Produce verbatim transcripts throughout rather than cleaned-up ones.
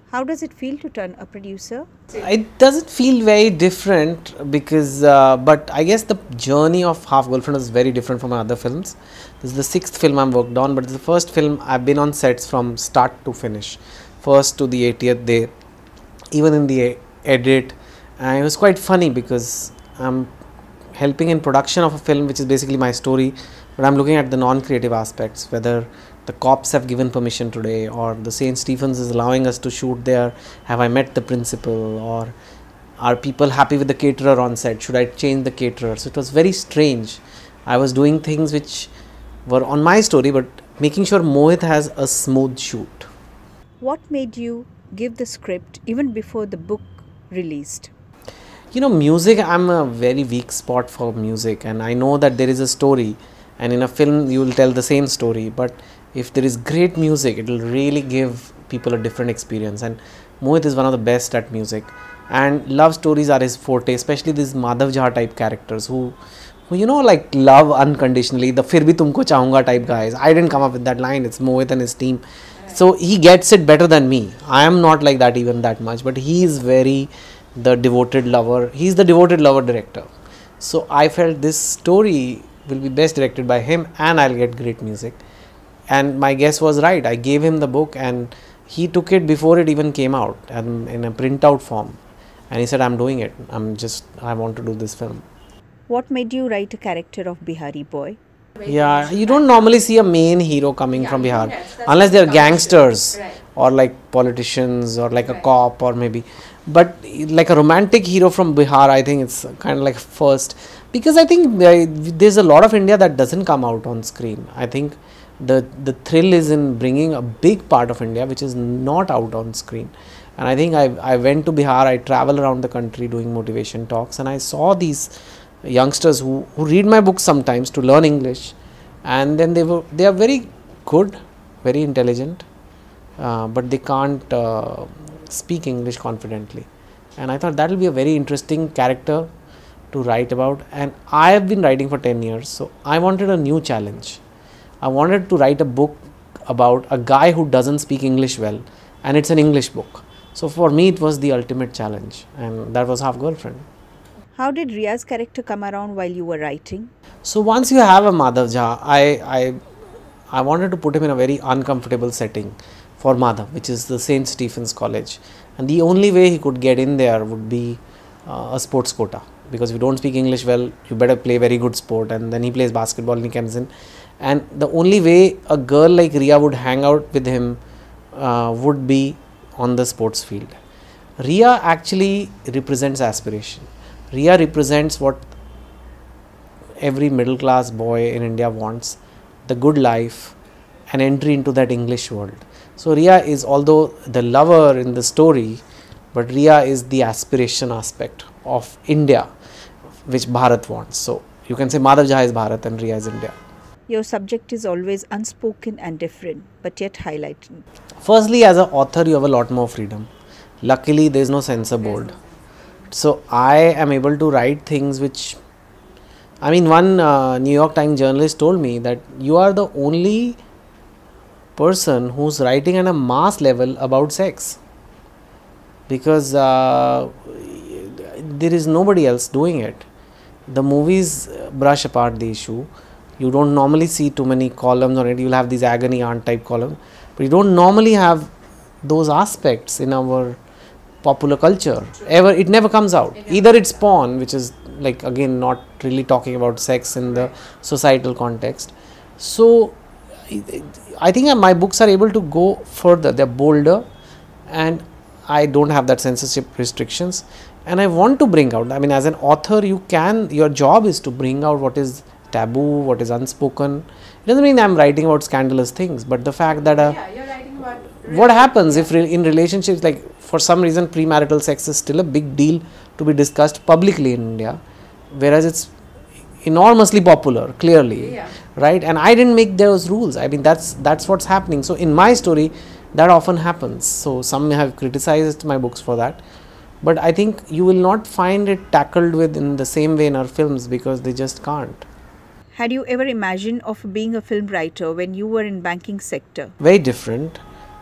How does it feel to turn a producer? It doesn't feel very different because, uh, but I guess the journey of Half Girlfriend is very different from my other films. This is the sixth film I'm worked on, but it's the first film I've been on sets from start to finish, first to the eightieth day, even in the edit. And it was quite funny because I'm helping in production of a film which is basically my story, but I'm looking at the non-creative aspects, whether the cops have given permission today, or the Saint Stephens is allowing us to shoot there, have I met the principal, or are people happy with the caterer on set, should I change the caterer. So it was very strange. I was doing things which were on my story, but making sure Mohit has a smooth shoot. What made you give the script even before the book released? You know, music, I'm a very weak spot for music, and I know that there is a story, and in a film you will tell the same story, but if there is great music, it will really give people a different experience. And Mohit is one of the best at music, and love stories are his forte, especially these Madhavan type characters who, who you know, like love unconditionally, the fir bhi tumko chahunga type guys. I didn't come up with that line, it's Mohit and his team. So he gets it better than me. I am not like that even that much, but he is very the devoted lover. He's the devoted lover director. So I felt this story will be best directed by him and I'll get great music. And my guess was right. I gave him the book and he took it before it even came out and in a printout form. And he said, I'm doing it. I'm just, I want to do this film. What made you write a character of Bihari boy? Yeah, you don't normally see a main hero coming yeah, from Bihar yes, unless they're gangsters right. or like politicians or like right. a cop or maybe. But like a romantic hero from Bihar, I think it's kind of like first. Because I think there's a lot of India that doesn't come out on screen. I think the the thrill is in bringing a big part of India which is not out on screen. And I think I, I went to Bihar, I travel around the country doing motivation talks, and I saw these youngsters who, who read my books sometimes to learn English, and then they were they are very good, very intelligent, uh, but they can't uh, speak English confidently. And I thought that will be a very interesting character to write about, and I have been writing for ten years, so I wanted a new challenge. I wanted to write a book about a guy who doesn't speak English well, and it's an English book. So for me it was the ultimate challenge, and that was Half Girlfriend. How did Riya's character come around while you were writing? So once you have a Madhav Jha, I, I, I wanted to put him in a very uncomfortable setting for Madhav, which is the Saint Stephens College. And the only way he could get in there would be uh, a sports quota. Because if you don't speak English well, you better play very good sport. And then he plays basketball and he comes in. And the only way a girl like Riya would hang out with him uh, would be on the sports field. Riya actually represents aspiration. Riya represents what every middle class boy in India wants, the good life, an entry into that English world. So Riya is, although the lover in the story, but Riya is the aspiration aspect of India, which Bharat wants. So you can say Madhav Jha is Bharat and Riya is India. Your subject is always unspoken and different, but yet highlighted. Firstly, as an author, you have a lot more freedom. Luckily, there is no censor board. So I am able to write things which, I mean, one uh, New York Times journalist told me that you are the only person who's writing at a mass level about sex, because uh, there is nobody else doing it. The movies brush apart the issue. You don't normally see too many columns on it. You'll have these agony aunt type columns, but you don't normally have those aspects in our popular culture. Ever, it never comes out. Either it's porn, which is like again not really talking about sex in the societal context. So I think my books are able to go further. They're bolder, and I don't have that censorship restrictions. And I want to bring out, I mean, as an author, you can, your job is to bring out what is taboo, what is unspoken. It doesn't mean I'm writing about scandalous things, but the fact that uh, yeah, you're writing about what happens if re in relationships, like for some reason premarital sex is still a big deal to be discussed publicly in India, whereas it's enormously popular, clearly, yeah. right? And I didn't make those rules. I mean, that's that's what's happening. So in my story, that often happens. So some have criticized my books for that, but I think you will not find it tackled with in the same way in our films, because they just can't. Had you ever imagined of being a film writer when you were in banking sector? Very different.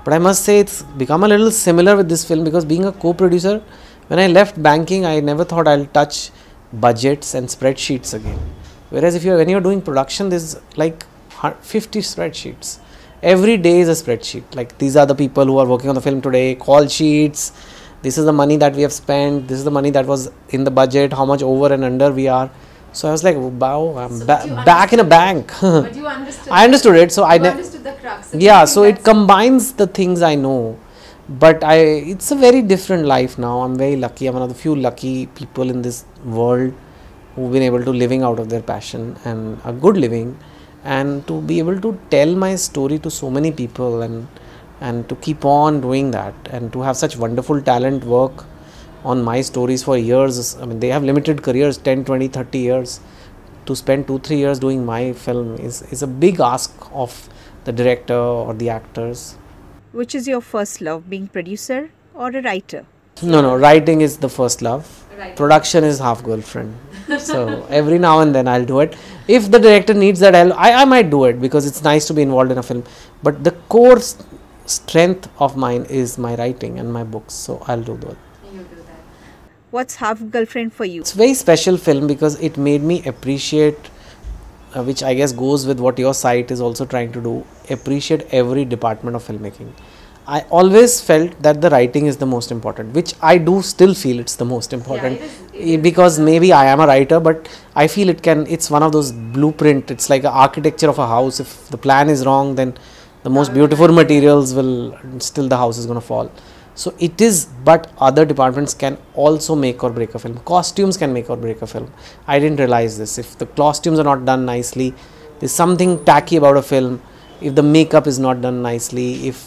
But I must say it's become a little similar with this film, because being a co-producer, when I left banking, I never thought I'll touch budgets and spreadsheets again. Whereas if you're when you're doing production, there's like fifty spreadsheets. Every day is a spreadsheet. Like, these are the people who are working on the film today, call sheets, this is the money that we have spent, this is the money that was in the budget, how much over and under we are. So I was like, wow, I'm so ba back in a bank. But you understood I understood it. So you I understood the crux. So yeah, so it combines the things I know. But I, it's a very different life now. I'm very lucky. I'm one of the few lucky people in this world who've been able to living out of their passion, and a good living, and to be able to tell my story to so many people, and and to keep on doing that, and to have such wonderful talent work on my stories for years. I mean, they have limited careers, ten, twenty, thirty years. To spend two, three years doing my film is, is a big ask of the director or the actors. Which is your first love, being producer or a writer? No, no, writing is the first love. Right. Production is half girlfriend. So every now and then I'll do it. If the director needs that, I'll, I, I might do it, because it's nice to be involved in a film. But the core st strength of mine is my writing and my books. So I'll do that. You do that. What's Half Girlfriend for you? It's a very special film because it made me appreciate, uh, which I guess goes with what your site is also trying to do, appreciate every department of filmmaking. I always felt that the writing is the most important, which I do still feel it's the most important. Yeah, it is, it is. Because maybe I am a writer, but I feel it can, it's one of those blueprint, it's like an architecture of a house. If the plan is wrong, then the most beautiful materials will, still the house is going to fall. So it is, but other departments can also make or break a film. Costumes can make or break a film. I didn't realize this. If the costumes are not done nicely, there's something tacky about a film. If the makeup is not done nicely, if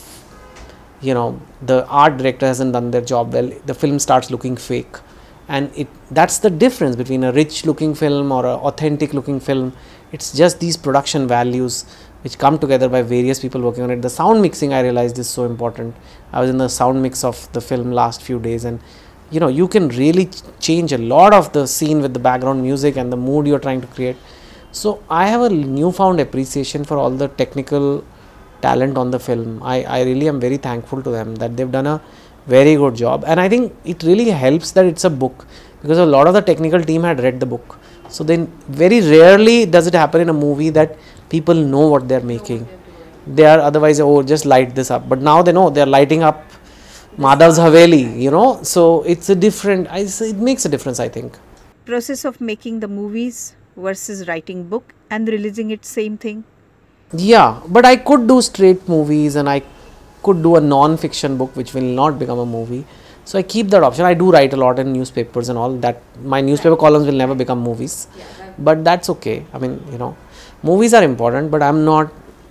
you know the art director hasn't done their job well, the film starts looking fake. And it that's the difference between a rich looking film or an authentic looking film. It's just these production values which come together by various people working on it. The sound mixing, I realized, is so important. I was in the sound mix of the film last few days, and you know you can really ch change a lot of the scene with the background music and the mood you're trying to create. So I have a newfound appreciation for all the technical talent on the film. I, I really am very thankful to them that they've done a very good job, and I think it really helps that it's a book, because a lot of the technical team had read the book. So then very rarely does it happen in a movie that people know what they're making. They are otherwise, oh, just light this up, but now they know they're lighting up Madhav's Haveli, you know. So it's a different, I say it makes a difference, I think. Process of making the movies versus writing book and releasing it, same thing? Yeah, but I could do straight movies, and I could do a non-fiction book which will not become a movie. So I keep that option. I do write a lot in newspapers and all that. My newspaper columns will never become movies, Yeah, that but that's okay. I mean, you know, movies are important, but I'm not,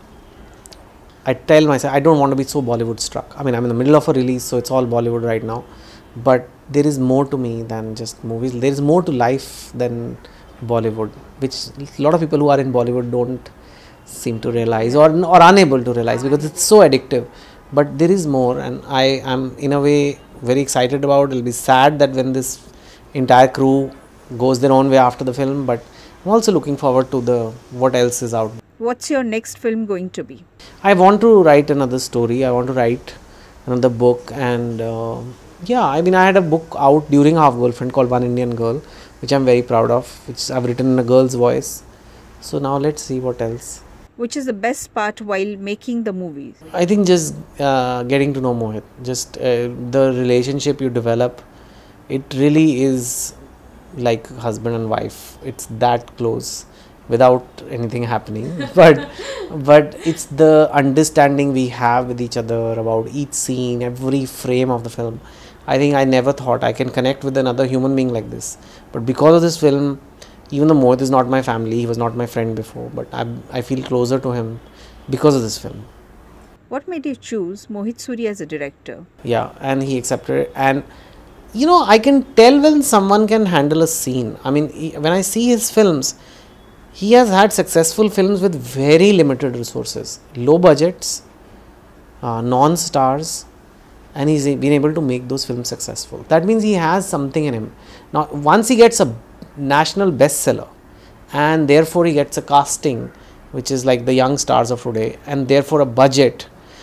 I tell myself I don't want to be so Bollywood struck. I mean, I'm in the middle of a release, so it's all Bollywood right now, but there is more to me than just movies. There is more to life than Bollywood, which a lot of people who are in Bollywood don't seem to realize, or, or unable to realize, because it's so addictive. But there is more, and I am in a way very excited about. It'll be sad that when this entire crew goes their own way after the film, but I'm also looking forward to the what else is out. What's your next film going to be? I want to write another story. I want to write another book, and uh, yeah, I mean, I had a book out during Half Girlfriend called One Indian Girl, which I'm very proud of, which I've written in a girl's voice. So now let's see what else. Which is the best part while making the movies? I think just uh, getting to know Mohit, just uh, the relationship you develop, it really is like husband and wife. It's that close without anything happening. but but it's the understanding we have with each other about each scene, every frame of the film. I think I never thought I can connect with another human being like this. But because of this film, even though Mohit is not my family, he was not my friend before, but I, I feel closer to him because of this film. What made you choose Mohit Suri as a director? Yeah, and he accepted it. And you know, I can tell when someone can handle a scene. I mean, he, when I see his films, he has had successful films with very limited resources, low budgets, uh, non-stars, and he's been able to make those films successful. That means he has something in him. Now, once he gets a national bestseller, and therefore he gets a casting which is like the young stars of today, and therefore a budget,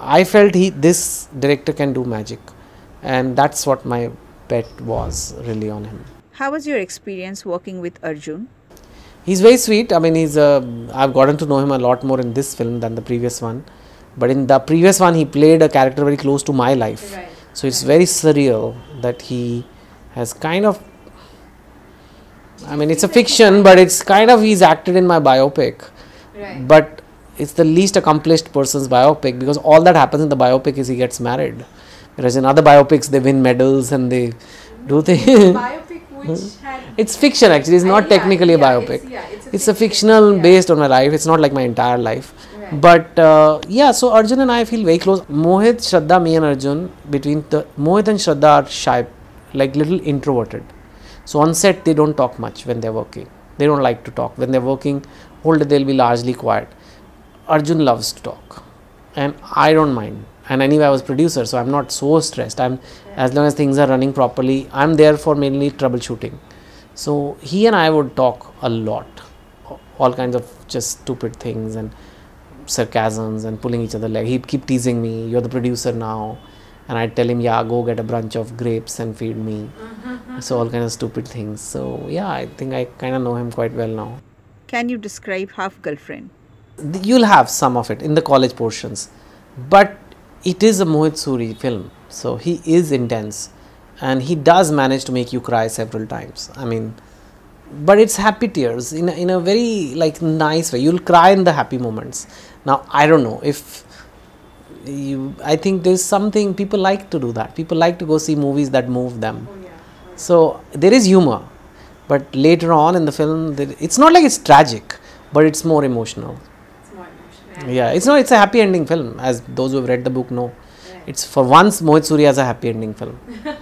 I felt he this director can do magic, and that's what my bet was really on him. How was your experience working with Arjun? He's very sweet. I mean, he's uh, I've gotten to know him a lot more in this film than the previous one. But in the previous one, he played a character very close to my life. Right. So it's very surreal that he has kind of, I mean, it's a fiction, but it's kind of, he's acted in my biopic. Right. But it's the least accomplished person's biopic, because all that happens in the biopic is he gets married. Whereas in other biopics, they win medals and they do things. Biopic which had It's fiction actually, it's not Uh, yeah, technically a yeah, biopic. It's, yeah, it's a, It's a fiction, fictional yeah. based on my life, it's not like my entire life. Right. But uh, yeah, so Arjun and I feel very close. Mohit, Shraddha, me and Arjun, between the Mohit and Shraddha are shy, like little introverted. So on set they don't talk much when they're working. They don't like to talk. When they're working, whole day they'll be largely quiet. Arjun loves to talk, and I don't mind. And anyway, I was producer, so I'm not so stressed. I'm Yeah. as long as things are running properly. I'm there for mainly troubleshooting. So he and I would talk a lot, all kinds of just stupid things and sarcasms and pulling each other leg. He'd keep teasing me, "You're the producer now," and I'd tell him, "Yeah, go get a bunch of grapes and feed me." So all kinds of stupid things. So yeah, I think I kind of know him quite well now. Can you describe Half Girlfriend? You'll have some of it in the college portions, but it is a Mohit Suri film, so he is intense, and he does manage to make you cry several times. I mean, but it's happy tears in a, in a very like nice way. You'll cry in the happy moments. Now I don't know if you. I think there's something people like to do that. People like to go see movies that move them. Oh, yeah. Oh, So there is humor, but later on in the film, there, it's not like it's tragic, but it's more emotional. it's more emotional. Yeah, it's not. It's a happy ending film, as those who have read the book know. Right. It's for once Mohit Suri has a happy ending film.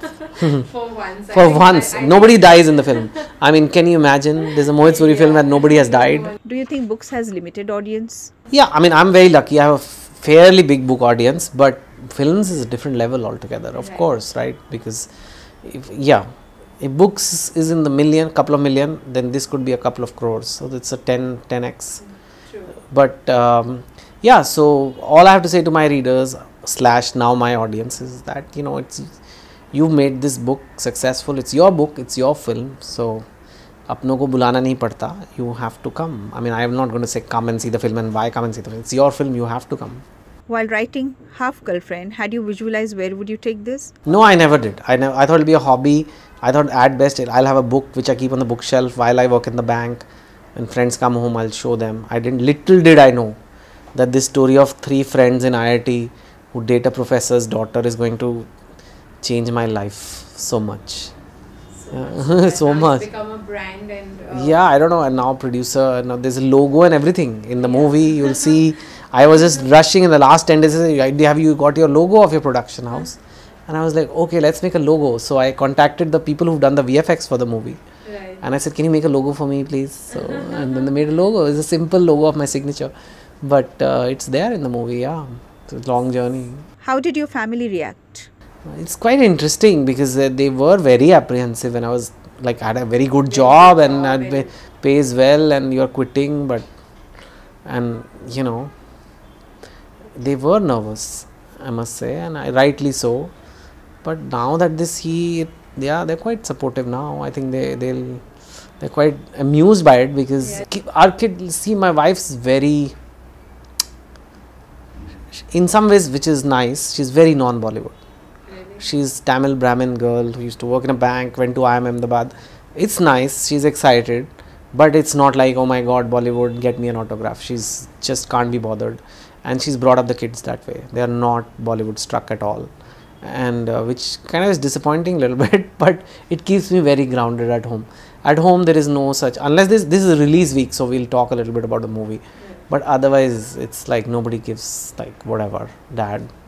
For once. I For think once, I- I nobody think- dies in the film. I mean, can you imagine? There's a Mohit Suri film Yeah. and nobody has died. Do you think books has limited audience? Yeah, I mean, I'm very lucky. I have a fairly big book audience, but films is a different level altogether. Of Right. course, right? Because, if, yeah, if books is in the million, couple of million, then this could be a couple of crores. So that's a ten, ten x. True. But um, yeah, so all I have to say to my readers slash now my audience is that, you know, it's you've made this book successful. It's your book, it's your film. So अपनों को बुलाना नहीं पड़ता. You have to come. I mean, I am not going to say come and see the film and why come and see the film. It's your film. You have to come. While writing Half Girlfriend, had you visualized where would you take this? No, I never did. I never. I thought it'll be a hobby. I thought at best I'll have a book which I keep on the bookshelf while I work in the bank. When friends come home, I'll show them. I didn't. Little did I know that this story of three friends in I I T who date a professor's daughter is going to change my life so much. So Yeah. much. And So now it's much. become a brand and. Uh, Yeah, I don't know. And now producer, now there's a logo and everything in the movie. You'll see. I was just rushing in the last ten days. Have you got your logo of your production house? And I was like, okay, let's make a logo. So I contacted the people who've done the V F X for the movie. Right. And I said, can you make a logo for me, please? So, and then they made a logo. It's a simple logo of my signature. But uh, it's there in the movie, yeah. It's a long journey. How did your family react? It's quite interesting because uh, they were very apprehensive when I was like, I had a very good job good and job I'd and- pay, pays well and you're quitting. But, and you know, they were nervous, I must say, and I, rightly so. But now that they see it, yeah, they're quite supportive now. I think they, they'll, they're quite amused by it because Yeah. ki- our kid, see, my wife's very, in some ways, which is nice, she's very non-Bollywood. Really? She's Tamil Brahmin girl who used to work in a bank, went to I I M Ahmedabad. It's nice, she's excited, but it's not like, oh my god, Bollywood, get me an autograph. She's just can't be bothered. And she's brought up the kids that way. They are not Bollywood struck at all. And uh, which kind of is disappointing a little bit, but it keeps me very grounded at home. At home, there is no such, unless this, this is a release week, so we'll talk a little bit about the movie. But otherwise, it's like nobody gives like whatever, dad.